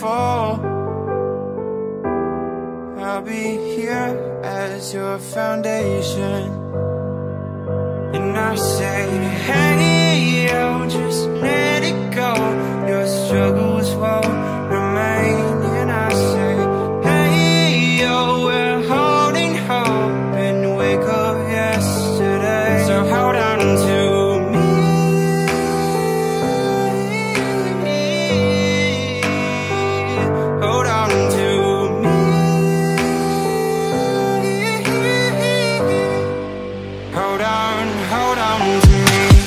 fall. I'll be here as your foundation, and I say, hey, yo, just let it go. Your struggles won't remain. And I say, hey, yo, we're holding hope and wake up yesterday. So hold on to me, hold on to me, hold on to me.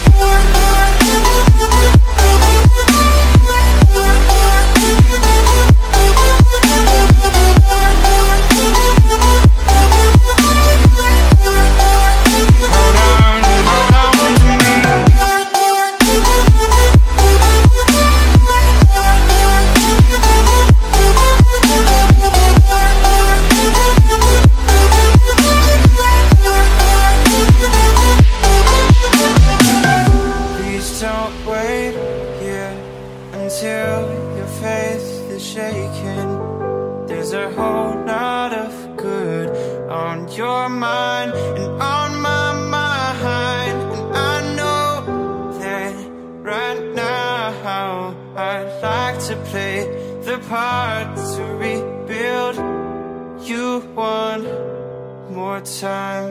Until your faith is shaken, there's a whole lot of good on your mind and on my mind. And I know that right now I'd like to play the part to rebuild you one more time.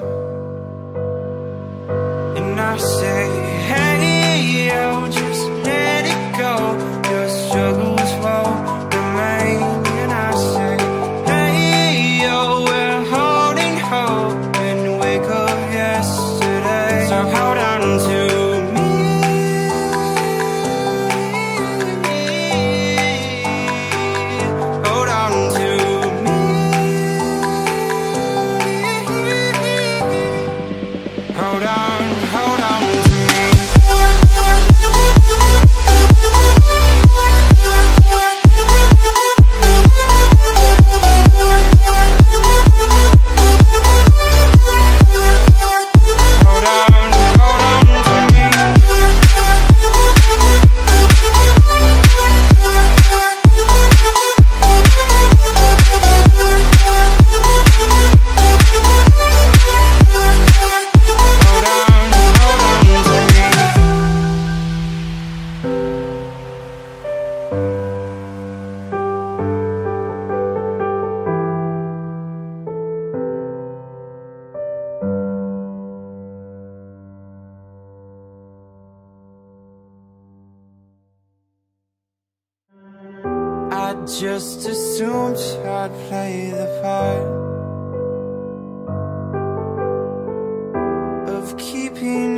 And I say, hey, yo, just let it go. Your struggles won't remain. And I say, hey, yo, we're holding hope and wake up yesterday. So hold on to me, hold on to me, hold on to me. I just assumed I'd play the part of keeping